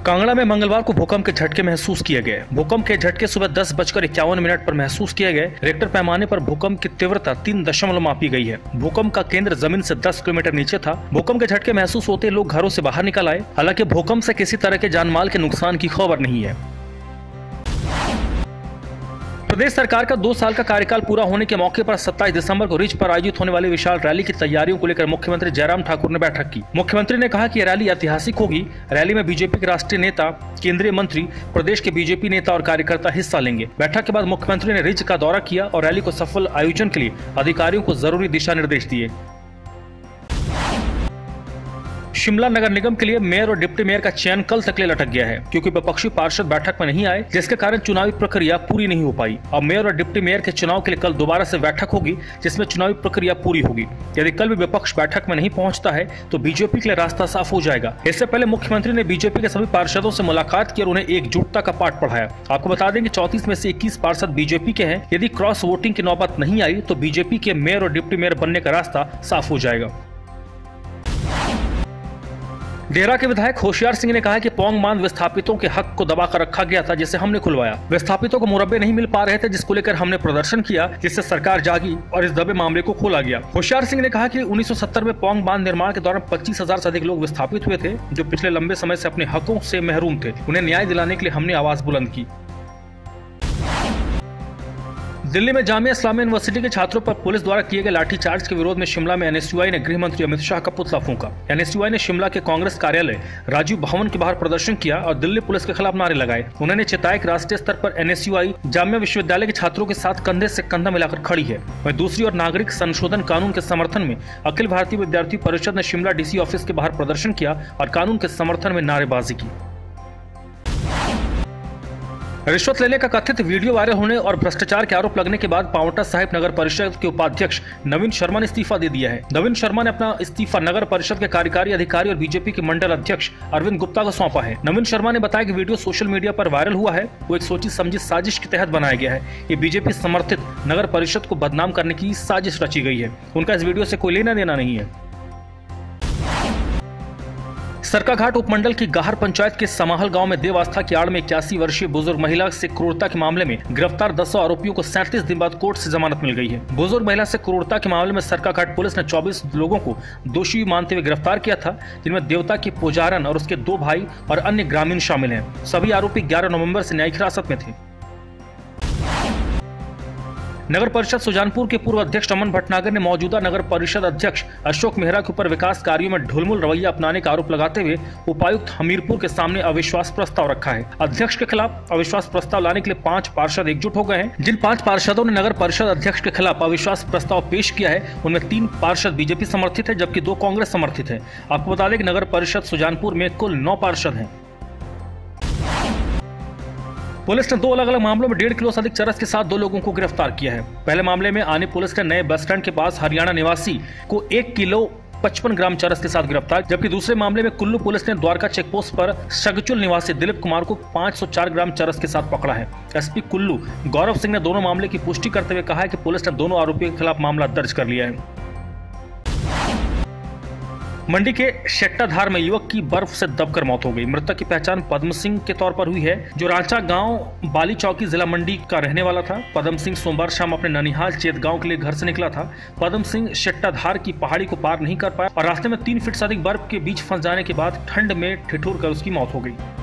कांगड़ा में मंगलवार को भूकंप के झटके महसूस किए गए। भूकंप के झटके सुबह 10:51 पर महसूस किए गए। रिक्टर पैमाने पर भूकंप की तीव्रता 3 मापी गई है। भूकंप का केंद्र जमीन से 10 किलोमीटर नीचे था। भूकंप के झटके महसूस होते लोग घरों से बाहर निकल आए। हालांकि भूकंप से किसी तरह के जानमाल के नुकसान की खबर नहीं है। प्रदेश सरकार का 2 साल का कार्यकाल पूरा होने के मौके पर 27 दिसंबर को रिज पर आयोजित होने वाली विशाल रैली की तैयारियों को लेकर मुख्यमंत्री जयराम ठाकुर ने बैठक की। मुख्यमंत्री ने कहा कि यह रैली ऐतिहासिक होगी। रैली में बीजेपी के राष्ट्रीय नेता, केंद्रीय मंत्री, प्रदेश के बीजेपी नेता और कार्यकर्ता हिस्सा लेंगे। बैठक के बाद मुख्यमंत्री ने रिज का दौरा किया और रैली को सफल आयोजन के लिए अधिकारियों को जरूरी दिशा निर्देश दिए। शिमला नगर निगम के लिए मेयर और डिप्टी मेयर का चयन कल तक ले लटक गया है, क्योंकि विपक्षी पार्षद बैठक में नहीं आए, जिसके कारण चुनावी प्रक्रिया पूरी नहीं हो पाई। अब मेयर और डिप्टी मेयर के चुनाव के लिए कल दोबारा से बैठक होगी, जिसमें चुनावी प्रक्रिया पूरी होगी। यदि कल भी विपक्ष बैठक में नहीं पहुंचता है तो बीजेपी के लिए रास्ता साफ हो जाएगा। इससे पहले मुख्यमंत्री ने बीजेपी के सभी पार्षदों से मुलाकात की और उन्हें एकजुटता का पाठ पढ़ाया। आपको बता दें कि 34 में से 21 पार्षद बीजेपी के हैं। यदि क्रॉस वोटिंग की नौबत नहीं आई तो बीजेपी के मेयर और डिप्टी मेयर बनने का रास्ता साफ हो जाएगा। देहरा के विधायक होशियार सिंह ने कहा कि पौंग बांध विस्थापितों के हक को दबाकर रखा गया था, जिसे हमने खुलवाया। विस्थापितों को मुरब्बे नहीं मिल पा रहे थे, जिसको लेकर हमने प्रदर्शन किया, जिससे सरकार जागी और इस दबे मामले को खोला गया। होशियार सिंह ने कहा कि 1970 में पौंग बांध निर्माण के दौरान 25,000 से अधिक लोग विस्थापित हुए थे, जो पिछले लंबे समय से अपने हकों से महरूम थे। उन्हें न्याय दिलाने के लिए हमने आवाज बुलंद की। दिल्ली में जामिया इस्लामिया यूनिवर्सिटी के छात्रों पर पुलिस द्वारा किए गए लाठीचार्ज के विरोध में शिमला में एनएसयूआई ने गृह मंत्री अमित शाह का पुतला फूंका। एनएसयूआई ने शिमला के कांग्रेस कार्यालय राजीव भवन के बाहर प्रदर्शन किया और दिल्ली पुलिस के खिलाफ नारे लगाए। उन्होंने चेताया कि राष्ट्रीय स्तर पर एनएसयूआई जामिया विश्वविद्यालय के छात्रों के साथ कंधे से कंधा मिलाकर खड़ी है। वहीं दूसरी ओर नागरिक संशोधन कानून के समर्थन में अखिल भारतीय विद्यार्थी परिषद ने शिमला डीसी ऑफिस के बाहर प्रदर्शन किया और कानून के समर्थन में नारेबाजी की। रिश्वत लेने का कथित वीडियो वायरल होने और भ्रष्टाचार के आरोप लगने के बाद पांवटा साहिब नगर परिषद के उपाध्यक्ष नवीन शर्मा ने इस्तीफा दे दिया है। नवीन शर्मा ने अपना इस्तीफा नगर परिषद के कार्यकारी अधिकारी और बीजेपी के मंडल अध्यक्ष अरविंद गुप्ता को सौंपा है। नवीन शर्मा ने बताया कि वीडियो सोशल मीडिया पर वायरल हुआ है, वो एक सोची समझी साजिश के तहत बनाया गया है। ये बीजेपी समर्थित नगर परिषद को बदनाम करने की साजिश रची गई है। उनका इस वीडियो से कोई लेना देना नहीं है। सरकाघाट उपमंडल की गाहर पंचायत के समाहल गांव में देव आस्था की आड़ में 81 वर्षीय बुजुर्ग महिला से क्रूरता के मामले में गिरफ्तार 10 आरोपियों को 37 दिन बाद कोर्ट से जमानत मिल गई है। बुजुर्ग महिला से क्रूरता के मामले में सरकाघाट पुलिस ने 24 लोगों को दोषी मानते हुए गिरफ्तार किया था, जिनमें देवता की पुजारन और उसके 2 भाई और अन्य ग्रामीण शामिल हैं। सभी आरोपी 11 नवंबर से न्यायिक हिरासत में थे। नगर परिषद सुजानपुर के पूर्व अध्यक्ष अमन भटनागर ने मौजूदा नगर परिषद अध्यक्ष अशोक मेहरा के ऊपर विकास कार्यों में ढुलमुल रवैया अपनाने का आरोप लगाते हुए उपायुक्त हमीरपुर के सामने अविश्वास प्रस्ताव रखा है। अध्यक्ष के खिलाफ अविश्वास प्रस्ताव लाने के लिए 5 पार्षद एकजुट हो गए हैं। जिन 5 पार्षदों ने नगर परिषद अध्यक्ष के खिलाफ अविश्वास प्रस्ताव पेश किया है, उनमें 3 पार्षद बीजेपी समर्थित है, जबकि 2 कांग्रेस समर्थित है। आपको बता दें कि नगर परिषद सुजानपुर में कुल 9 पार्षद हैं। पुलिस ने 2 अलग अलग मामलों में 1.5 किलो से अधिक चरस के साथ 2 लोगों को गिरफ्तार किया है। पहले मामले में आनी पुलिस ने नए बस स्टैंड के पास हरियाणा निवासी को 1 किलो 55 ग्राम चरस के साथ गिरफ्तार, जबकि दूसरे मामले में कुल्लू पुलिस ने द्वारका चेकपोस्ट पर शगचुल निवासी दिलीप कुमार को 504 ग्राम चरस के साथ पकड़ा है। एसपी कुल्लू गौरव सिंह ने दोनों मामले की पुष्टि करते हुए कहा है कि पुलिस ने दोनों आरोपियों के खिलाफ मामला दर्ज कर लिया है। मंडी के शेट्टाधार में युवक की बर्फ से दबकर मौत हो गई। मृतक की पहचान पद्म सिंह के तौर पर हुई है, जो रांचा गांव बाली चौकी जिला मंडी का रहने वाला था। पद्म सिंह सोमवार शाम अपने ननिहाल चेत गांव के लिए घर से निकला था। पद्म सिंह शेट्टाधार की पहाड़ी को पार नहीं कर पाया और रास्ते में 3 फीट से अधिक बर्फ के बीच फंस जाने के बाद ठंड में ठिठुर कर उसकी मौत हो गई।